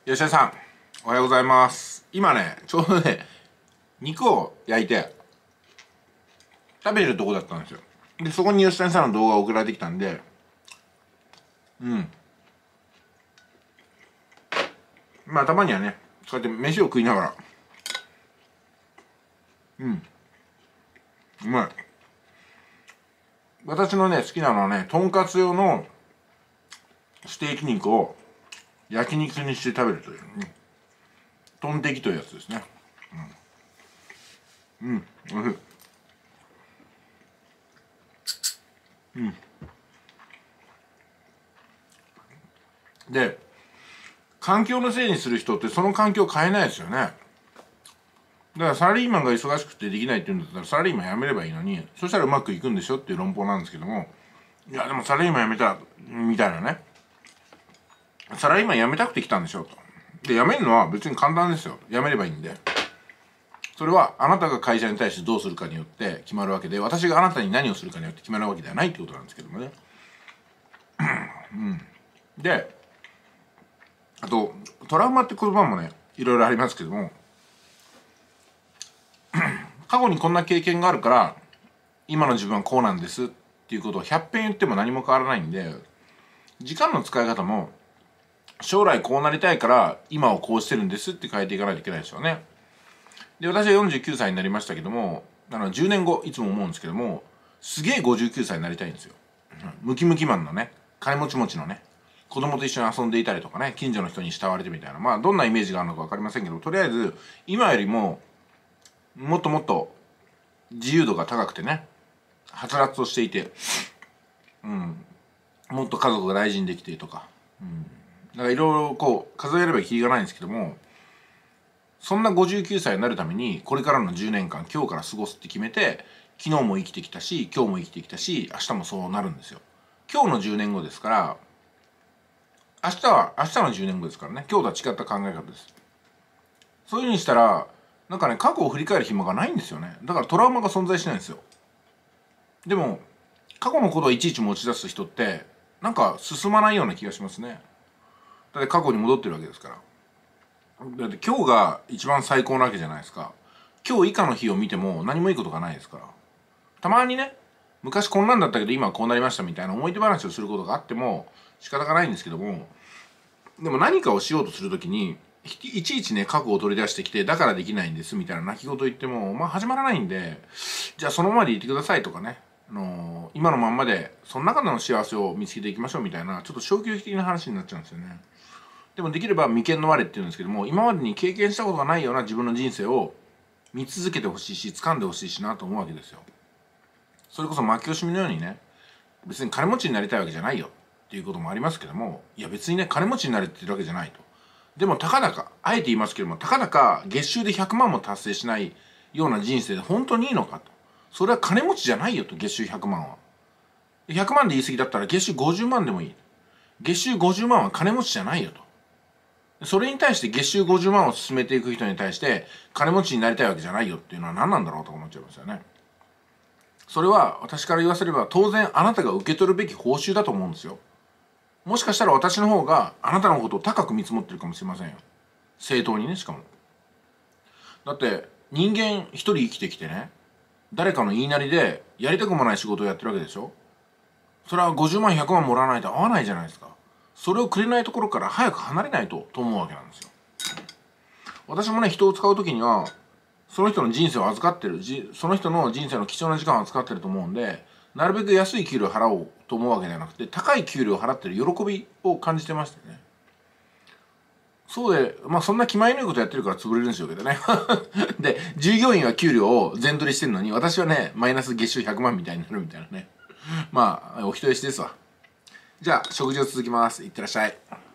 吉田さん、おはようございます。今ね、ちょうどね、肉を焼いて食べるとこだったんですよ。で、そこに吉田さんの動画が送られてきたんで、まあたまにはね、そうやって飯を食いながら、うまい。私のね、好きなのはね、とんかつ用のステーキ肉を焼肉にして食べるという、トンテキというやつですね。おいしい。で、環境のせいにする人ってその環境を変えないですよね。だからサラリーマンが忙しくてできないって言うんだったらサラリーマン辞めればいいのに、そしたらうまくいくんでしょっていう論法なんですけども、いやでもサラリーマン辞めたみたいなね、サラリーマン辞めたくて来たんでしょと。で、辞めるのは別に簡単ですよ。辞めればいいんで。それはあなたが会社に対してどうするかによって決まるわけで、私があなたに何をするかによって決まるわけではないってことなんですけどもね。で、あとトラウマって言葉もね、いろいろありますけども、過去にこんな経験があるから今の自分はこうなんですっていうことを100遍言っても何も変わらないんで、時間の使い方も将来こうなりたいから今をこうしてるんですって変えていかないといけないですよね。で、私は49歳になりましたけども、10年後いつも思うんですけども、すげえ59歳になりたいんですよ。ムキムキマンのね、金持ち持ちのね、子供と一緒に遊んでいたりとかね、近所の人に慕われてみたいな、まあどんなイメージがあるのか分かりませんけど、とりあえず今よりももっともっと自由度が高くてね、はつらつとしていて、もっと家族が大事にできてとか、だからいろいろこう数えればキリがないんですけども、そんな59歳になるためにこれからの10年間今日から過ごすって決めて、昨日も生きてきたし今日も生きてきたし明日もそうなるんですよ。今日の10年後ですから、明日は明日の10年後ですからね。今日とは違った考え方です。そういうふうにしたらなんかね、過去を振り返る暇がないんですよね。だからトラウマが存在しないんですよ。でも過去のことをいちいち持ち出す人ってなんか進まないような気がしますね。だって過去に戻ってるわけですから。だって今日が一番最高なわけじゃないですか。今日以下の日を見ても何もいいことがないですから。たまにね、昔こんなんだったけど今はこうなりましたみたいな思い出話をすることがあっても仕方がないんですけども、でも何かをしようとするときにいちいちね、過去を取り出してきて、だからできないんですみたいな泣き言を言ってもまあ始まらないんで、じゃあそのままでいてくださいとかね、今のまんまでその中での幸せを見つけていきましょうみたいな、ちょっと消極的な話になっちゃうんですよね。でもできれば未見の我って言うんですけども、今までに経験したことがないような自分の人生を見続けてほしいし、掴んでほしいしなと思うわけですよ。それこそ負け惜しみのようにね、別に金持ちになりたいわけじゃないよっていうこともありますけども、いや別にね、金持ちになれって言ってるわけじゃないと。でもたかだか、あえて言いますけども、たかだか月収で100万も達成しないような人生で本当にいいのかと。それは金持ちじゃないよと、月収100万は。100万で言い過ぎだったら月収50万でもいい。月収50万は金持ちじゃないよと。それに対して月収50万を進めていく人に対して金持ちになりたいわけじゃないよっていうのは何なんだろうと思っちゃいますよね。それは私から言わせれば当然あなたが受け取るべき報酬だと思うんですよ。もしかしたら私の方があなたのことを高く見積もってるかもしれませんよ。正当にね、しかも。だって人間一人生きてきてね、誰かの言いなりでやりたくもない仕事をやってるわけでしょ。それは50万100万もらわないと合わないじゃないですか。それをくれないところから早く離れないと思うわけなんですよ。私もね、人を使う時にはその人の人生を預かってる、その人の人生の貴重な時間を預かってると思うんで、なるべく安い給料を払おうと思うわけではなくて、高い給料を払ってる喜びを感じてましてね。そうで、まあそんな気前のいいことやってるから潰れるんでしょうけどね。で、従業員は給料を全取りしてるのに、私はね、マイナス月収100万みたいになるみたいなね。まあ、お人よしですわ。じゃあ、食事を続きます。いってらっしゃい。